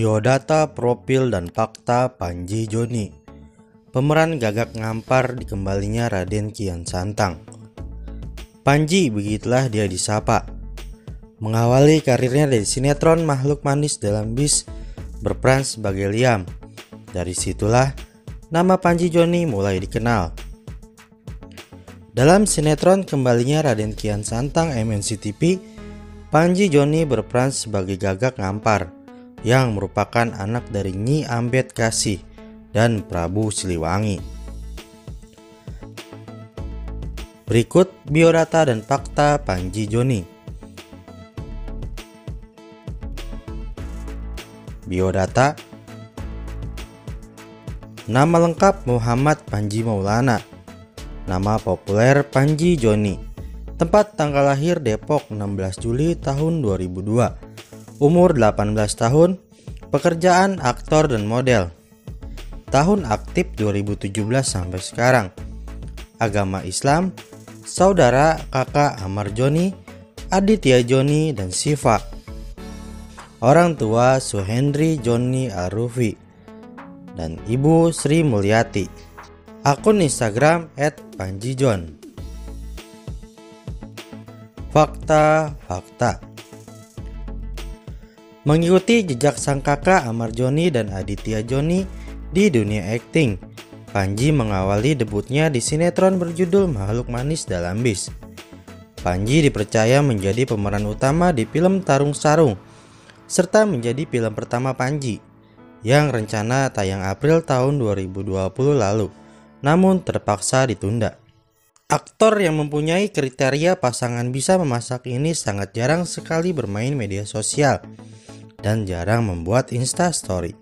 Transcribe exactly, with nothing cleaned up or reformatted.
Biodata, profil, dan fakta Panji Joni. Pemeran gagak ngampar dikembalinya Raden Kian Santang. Panji, begitulah dia disapa. Mengawali karirnya dari sinetron Makhluk Manis Dalam Bis, berperan sebagai Liam. Dari situlah nama Panji Joni mulai dikenal. Dalam sinetron kembalinya Raden Kian Santang M N C T V, Panji Joni berperan sebagai gagak ngampar yang merupakan anak dari Nyi Ambet Kasih dan Prabu Siliwangi. Berikut biodata dan fakta Panji Joni. Biodata. Nama lengkap Muhammad Panji Maulana. Nama populer Panji Joni. Tempat tanggal lahir Depok enam belas Juli tahun dua ribu dua. Umur delapan belas tahun. Pekerjaan aktor dan model. Tahun aktif dua ribu tujuh belas sampai sekarang. Agama Islam. Saudara kakak Amar Joni, Aditya Joni, dan Siva. Orang tua Suhendri Joni Arufi dan Ibu Sri Mulyati. Akun Instagram et panjijon. Fakta-fakta. Mengikuti jejak sang kakak Amar Joni dan Aditya Joni di dunia akting, Panji mengawali debutnya di sinetron berjudul Makhluk Manis Dalam Bis. Panji dipercaya menjadi pemeran utama di film Tarung Sarung, serta menjadi film pertama Panji yang rencana tayang April tahun dua ribu dua puluh lalu, namun terpaksa ditunda. Aktor yang mempunyai kriteria pasangan bisa memasak ini sangat jarang sekali bermain media sosial dan jarang membuat Instastory.